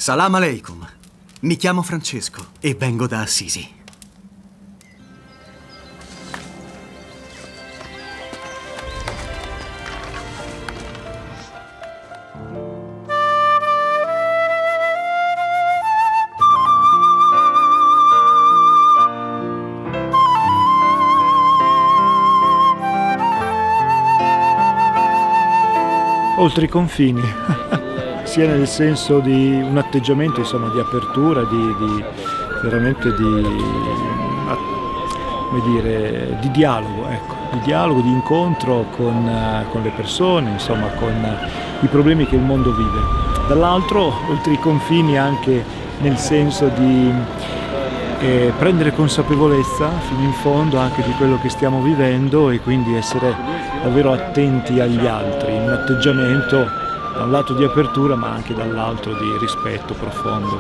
Salam aleikum. Mi chiamo Francesco e vengo da Assisi. Oltre i confini, sia nel senso di un atteggiamento, insomma, di apertura, veramente di dialogo, ecco, di dialogo, di incontro con le persone, insomma, con i problemi che il mondo vive. Dall'altro, oltre i confini, anche nel senso di prendere consapevolezza fino in fondo anche di quello che stiamo vivendo e quindi essere davvero attenti agli altri, un atteggiamento da un lato di apertura ma anche dall'altro di rispetto profondo.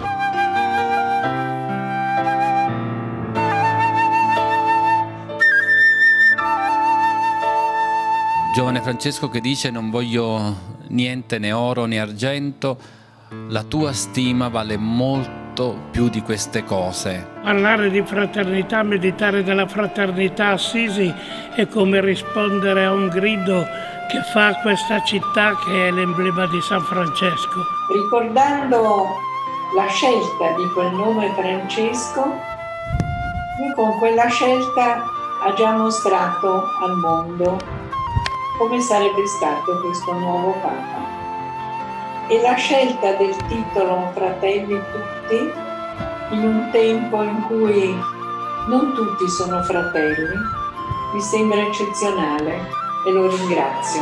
Giovane Francesco che dice: non voglio niente, né oro né argento, la tua stima vale molto più di queste cose. Parlare di fraternità, meditare della fraternità a Assisi è come rispondere a un grido che fa questa città che è l'emblema di San Francesco. Ricordando la scelta di quel nome Francesco, lui con quella scelta ha già mostrato al mondo come sarebbe stato questo nuovo Papa. E la scelta del titolo Fratelli Tutti, in un tempo in cui non tutti sono fratelli, mi sembra eccezionale e lo ringrazio.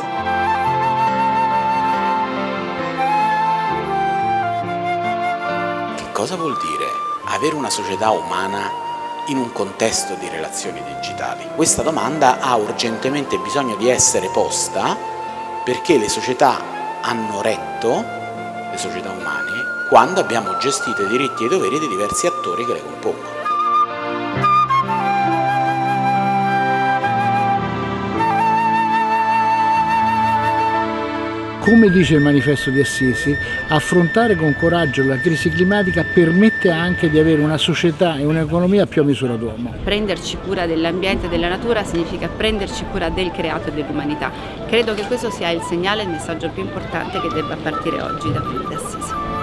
Che cosa vuol dire avere una società umana in un contesto di relazioni digitali? Questa domanda ha urgentemente bisogno di essere posta perché le società hanno retto, le società umane, quando abbiamo gestito i diritti e i doveri di diversi attori che le compongono. Come dice il manifesto di Assisi, affrontare con coraggio la crisi climatica permette anche di avere una società e un'economia più a misura d'uomo. Prenderci cura dell'ambiente e della natura significa prenderci cura del creato e dell'umanità. Credo che questo sia il segnale e il messaggio più importante che debba partire oggi da qui da Assisi.